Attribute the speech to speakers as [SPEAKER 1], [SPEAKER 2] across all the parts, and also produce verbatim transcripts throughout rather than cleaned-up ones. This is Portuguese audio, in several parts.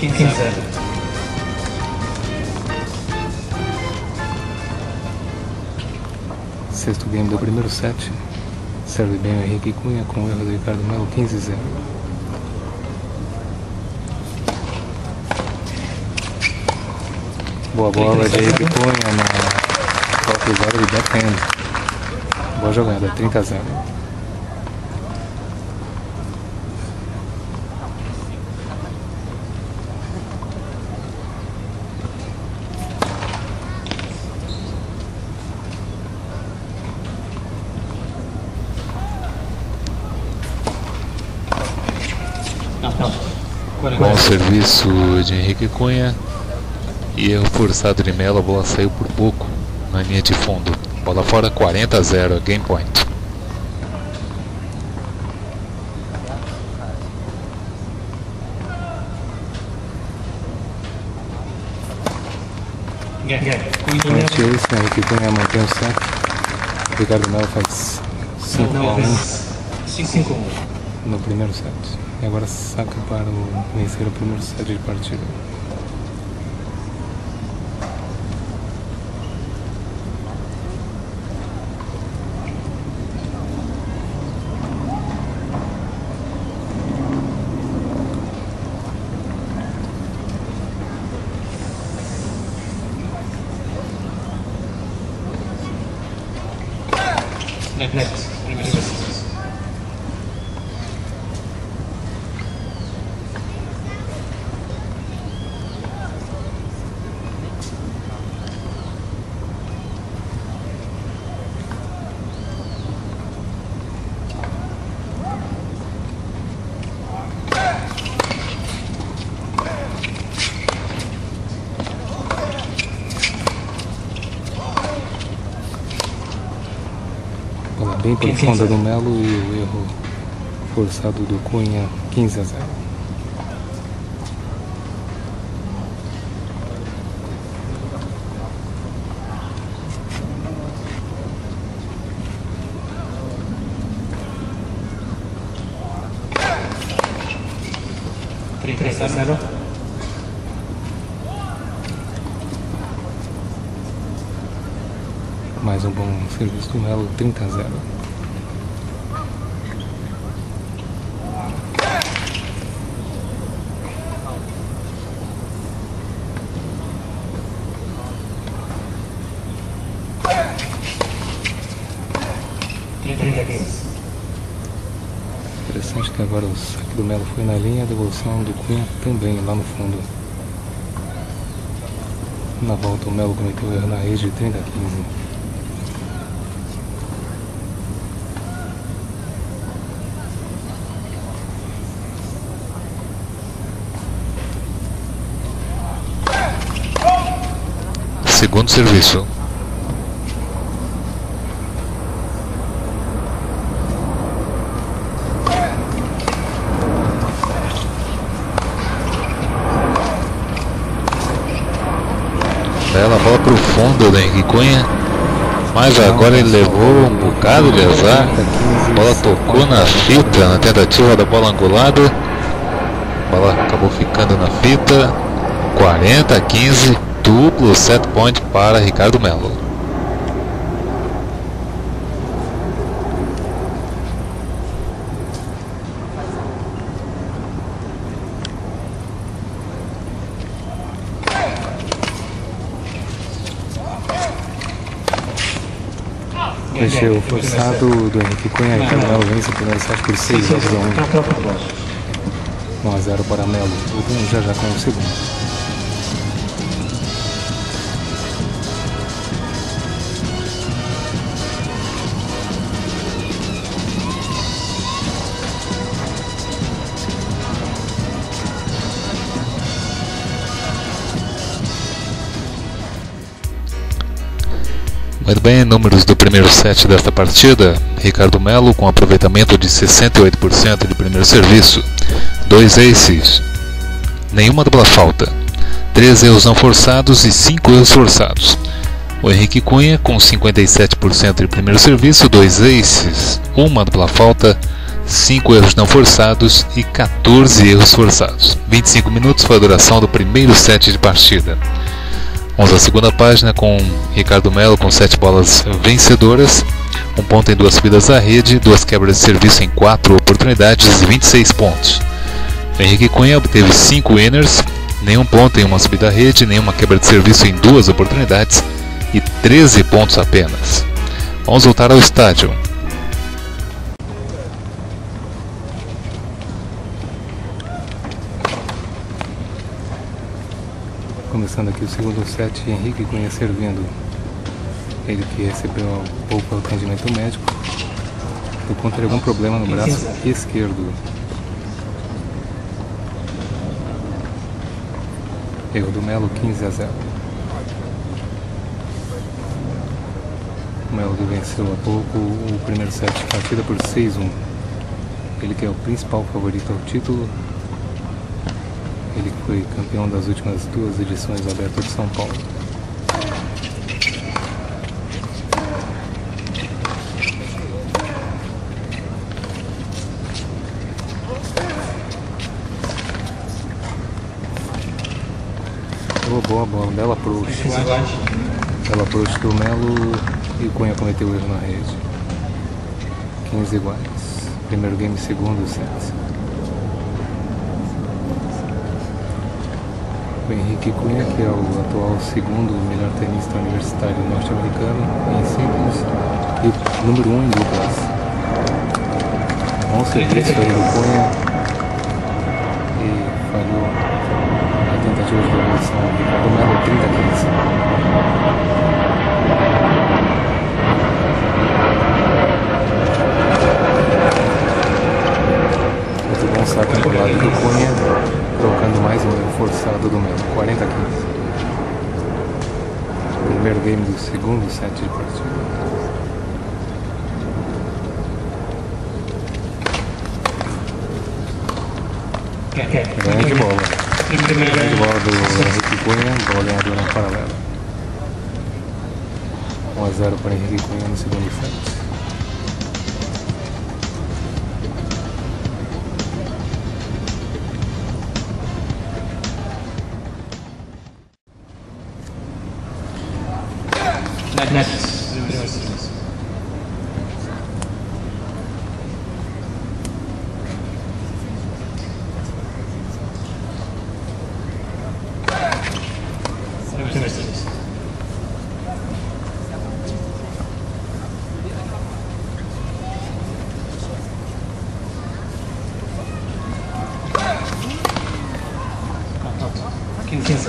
[SPEAKER 1] quinze a zero.
[SPEAKER 2] Sexto game do primeiro set. Serve bem o Henrique Cunha com o erro do Ricardo Melo, quinze a zero. Boa bola de Henrique Cunha na top agora de backhand. Boa jogada, trinta a zero.
[SPEAKER 3] Bom serviço de Henrique Cunha e erro forçado de Melo, a bola saiu por pouco na linha de fundo. Bola fora, quarenta a zero, game point.
[SPEAKER 2] Ante isso, Henrique Cunha mantém o set. Ricardo Melo faz cinco a um no primeiro set. E agora saca para o vencer o primeiro set de partida.
[SPEAKER 1] Next, next.
[SPEAKER 2] Bem profunda do Melo e o erro forçado do Cunha, quinze a zero.
[SPEAKER 1] trinta a zero.
[SPEAKER 2] Mais um bom serviço do Melo, trinta a zero. Interessante que agora o saque do Melo foi na linha, a devolução do Cunha também lá no fundo. Na volta o Melo cometeu erro na rede, trinta a quinze.
[SPEAKER 3] Segundo serviço. Bela bola pro fundo do Henrique Cunha, mas agora ele levou um bocado de azar. A bola tocou na fita na tentativa da bola angulada. A bola acabou ficando na fita. quarenta a quinze, duplo set point para Ricardo Melo.
[SPEAKER 2] Esse é o forçado do Henrique Cunha. Ricardo Melo vence o primeiro set por seis jogos a um. um a zero para Melo. Voltamos já já com o segundo.
[SPEAKER 3] Muito bem, números do primeiro set desta partida. Ricardo Melo com aproveitamento de sessenta e oito por cento de primeiro serviço, dois aces, nenhuma dupla falta, três erros não forçados e cinco erros forçados. O Henrique Cunha com cinquenta e sete por cento de primeiro serviço, dois aces, uma dupla falta, cinco erros não forçados e quatorze erros forçados. vinte e cinco minutos foi a duração do primeiro set de partida. Vamos à segunda página com Ricardo Melo com sete bolas vencedoras, um ponto em duas subidas à rede, duas quebras de serviço em quatro oportunidades e vinte e seis pontos. Henrique Cunha obteve cinco winners, nenhum ponto em uma subida à rede, nenhuma quebra de serviço em duas oportunidades e treze pontos apenas. Vamos voltar ao estádio.
[SPEAKER 2] Começando aqui o segundo set, Henrique Cunha servindo. Ele que recebeu um pouco atendimento médico por conta de algum problema no braço esquerdo. Erro do Melo, quinze a zero. O Melo venceu há pouco o primeiro set de partida por seis a um. Ele que é o principal favorito ao título. Ele que foi campeão das últimas duas edições do Aberto de São Paulo. Boa, boa bola, bela approach. Bela approach do Melo e Cunha cometeu erro na rede. quinze iguais. Primeiro game, segundo set. O Henrique Cunha, que é o atual segundo melhor tenista universitário norte-americano em simples e o número um em duplas. Bom serviço aí do Cunha e falhou a tentativa de devolução do Ricardo Melo, trinta a quinze. Muito bom saque pro lado do Cunha, trocando mais um erro forçado do Melo, quarenta a quinze. Primeiro game do segundo set de partida. Grande bola. Grande bola do Henrique Cunha, bola ganhadora na paralela. um a zero para Henrique Cunha no segundo set.
[SPEAKER 1] Next. quinze.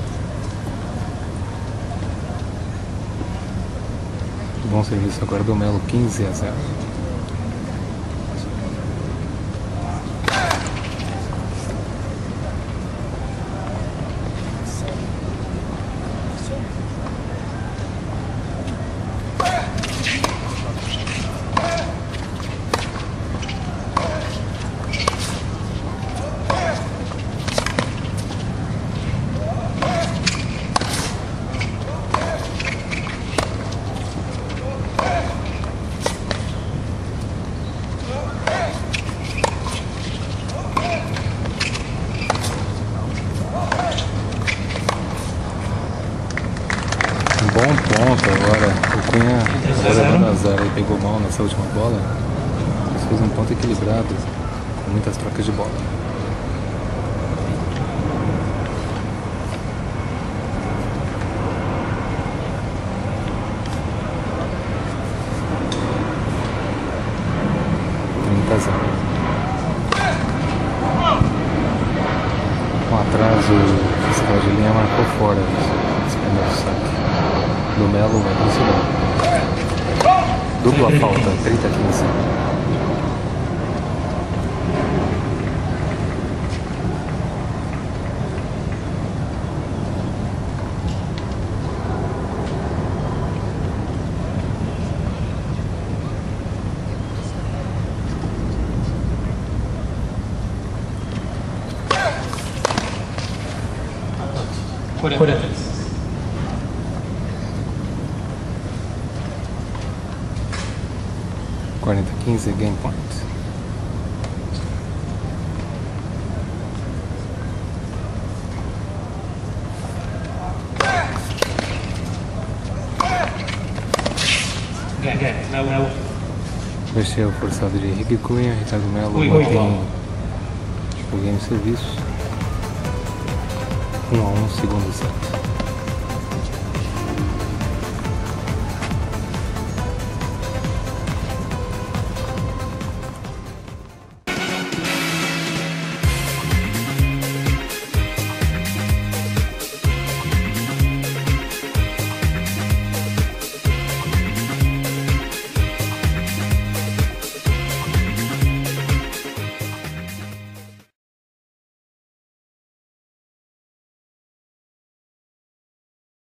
[SPEAKER 2] Bom serviço agora do Melo, quinze a zero. Bom ponto agora, o Cunha levando a zero e pegou mal nessa última bola, mas fez um ponto equilibrado, com muitas trocas de bola. trinta a zero. Com atraso, o fiscal de linha marcou fora esse primeiro saque. Do Melo vai conseguir. Dupla falta, trinta a quinze.
[SPEAKER 1] quarenta.
[SPEAKER 2] quarenta a quinze, game point.
[SPEAKER 1] Melo.
[SPEAKER 2] Baixei forçado de Henrique Cunha, Ricardo Melo
[SPEAKER 1] Oi,
[SPEAKER 2] mantém
[SPEAKER 1] oi.
[SPEAKER 2] o game serviço. um a um, segundo set.